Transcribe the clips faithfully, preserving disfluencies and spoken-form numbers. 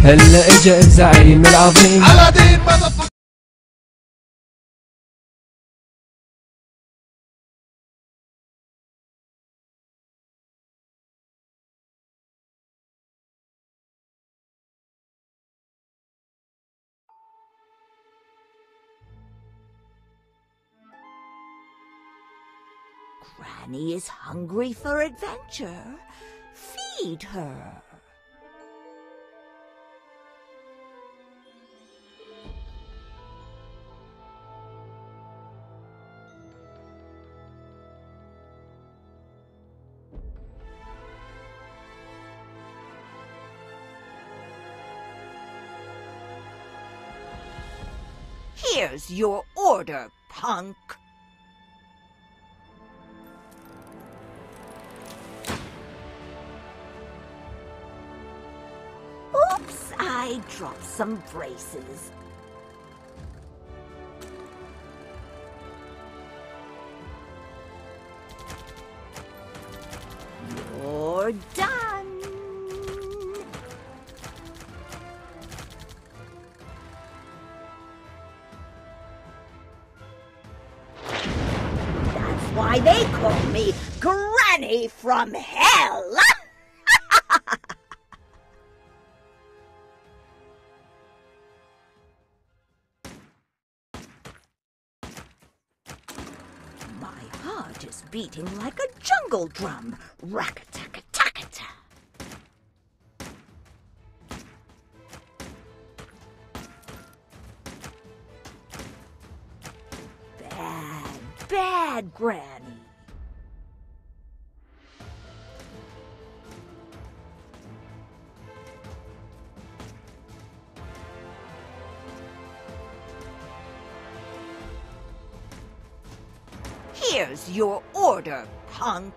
هلا اجا الزعيم العظيم على دين motherfucker. Granny is hungry for adventure. Feed her. Here's your order, punk. Oops, I dropped some braces. You're done. That's why they call me Granny from Hell. Is beating like a jungle drum. Rack-a-tack-a-tack-a-ta. Bad, bad Granny. Here's your order, punk.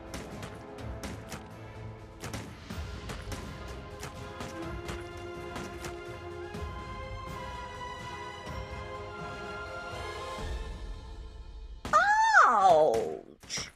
Ouch!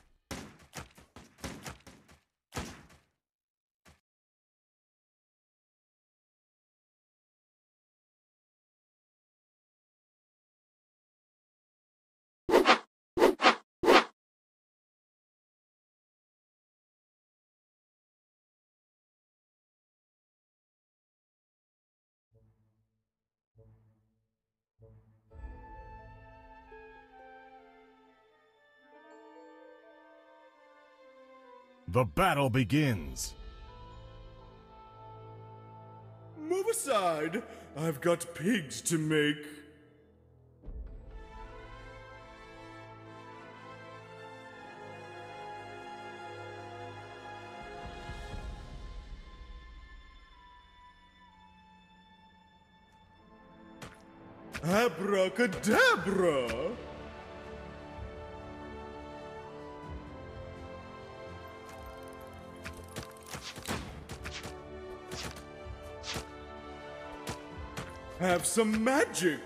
The battle begins. Move aside. I've got pigs to make. Abracadabra! Have some magic!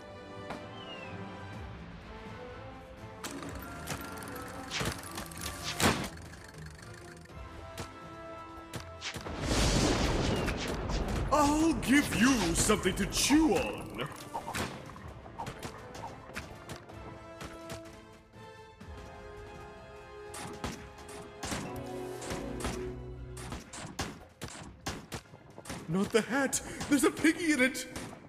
I'll give you something to chew on! Not the hat! There's a piggy in it!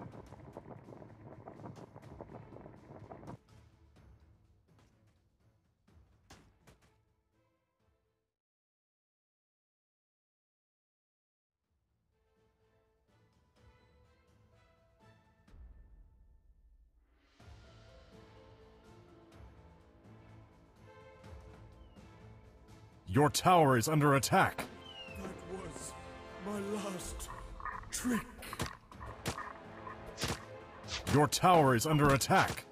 Your tower is under attack. That was my last trick. Your tower is under attack.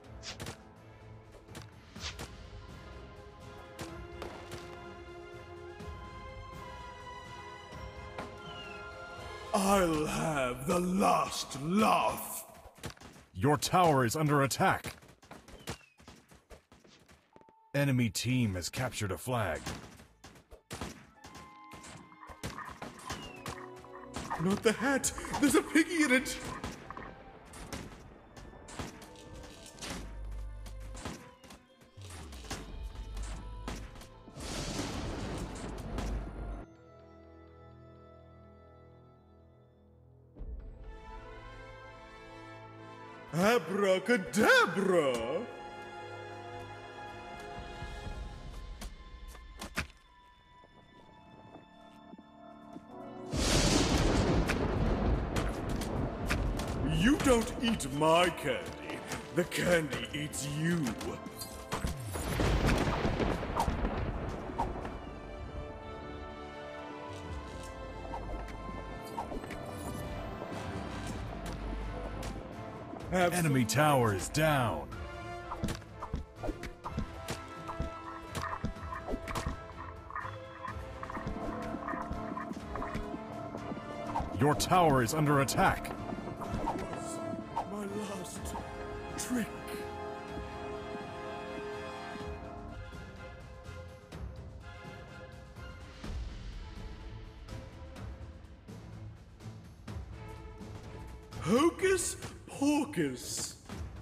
I'll have the last laugh. Your tower is under attack. Enemy team has captured a flag. Not the hat! There's a piggy in it! Abracadabra! You don't eat my candy. The candy eats you. Have Enemy tower is down. Your tower is under attack. my last trick. Hocus pocus.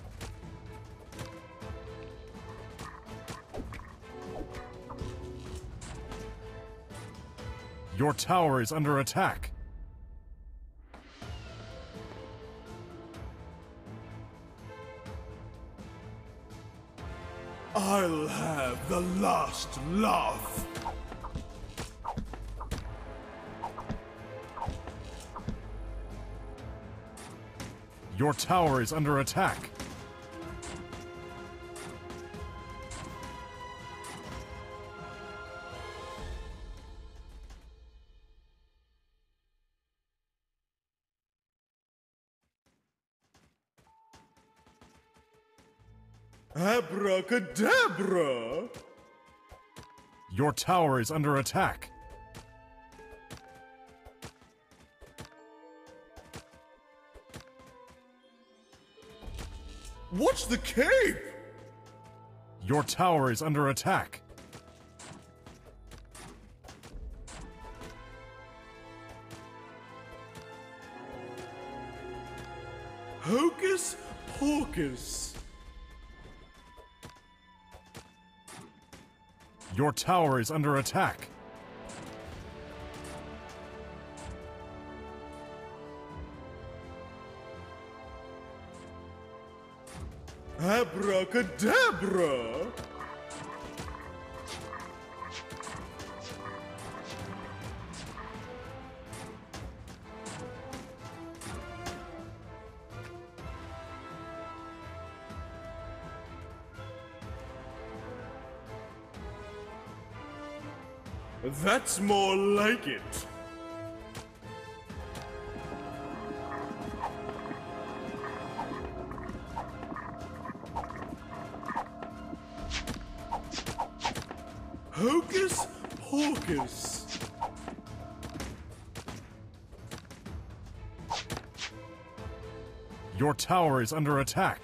Your tower is under attack. I'll have the last laugh. Your tower is under attack. Abracadabra! Your tower is under attack. What's the cape? Your tower is under attack. Hocus pocus. Your tower is under attack. Abracadabra! That's more like it. Hocus pocus. Your tower is under attack.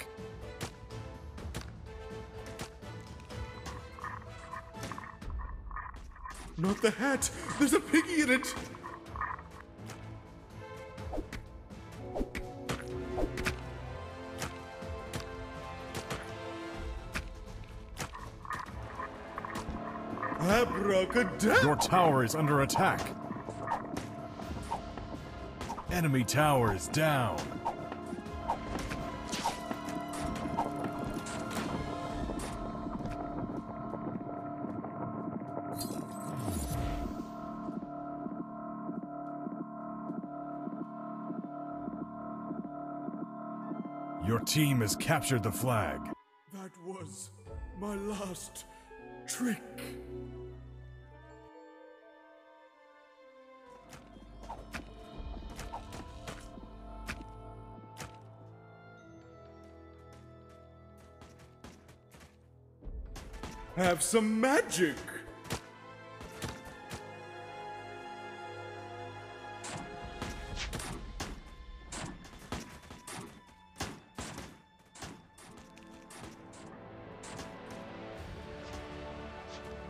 Not the hat! There's a piggy in it! Abracadabra! Your tower is under attack. Enemy tower is down. Your team has captured the flag. That was my last trick. Have some magic.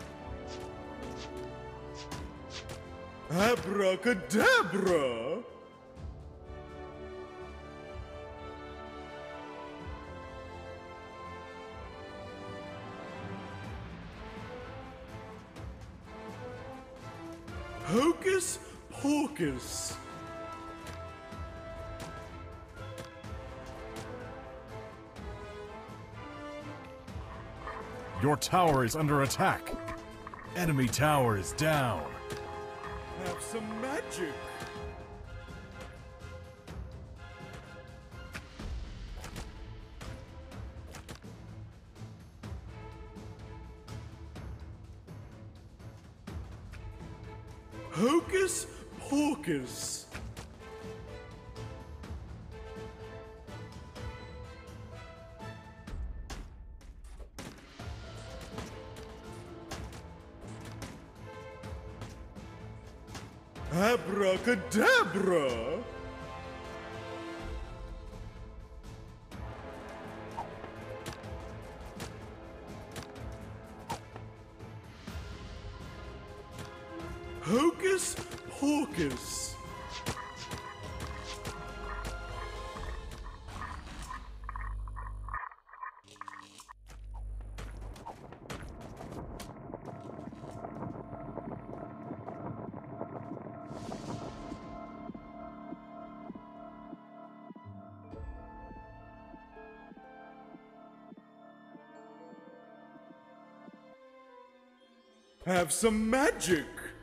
Abracadabra! pocus. Your tower is under attack. Enemy tower is down. Have some magic. Hocus pocus. Abracadabra. Hocus pocus. Have some magic.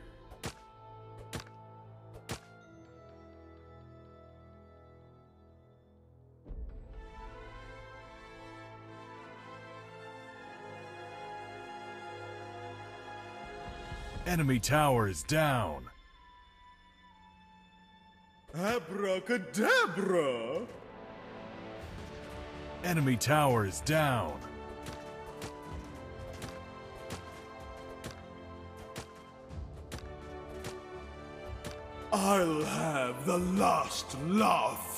Enemy tower is down. Abracadabra. Enemy tower is down. I'll have the last laugh.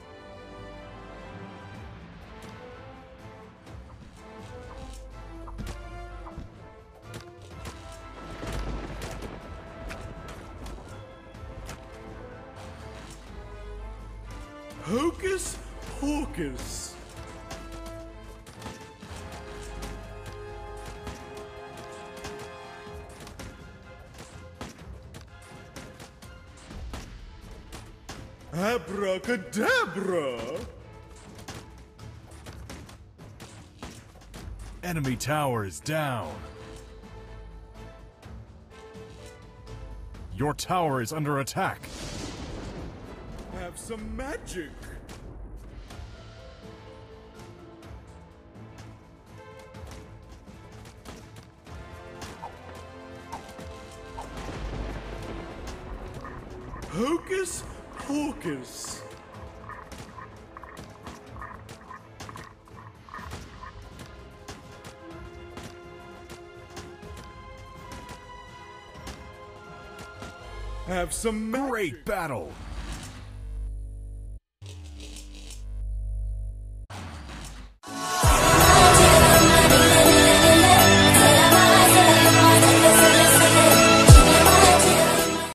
Hocus pocus. Abracadabra. Enemy tower is down. Your tower is under attack. Have some magic. Hocus pocus. Have some magic. Great battle!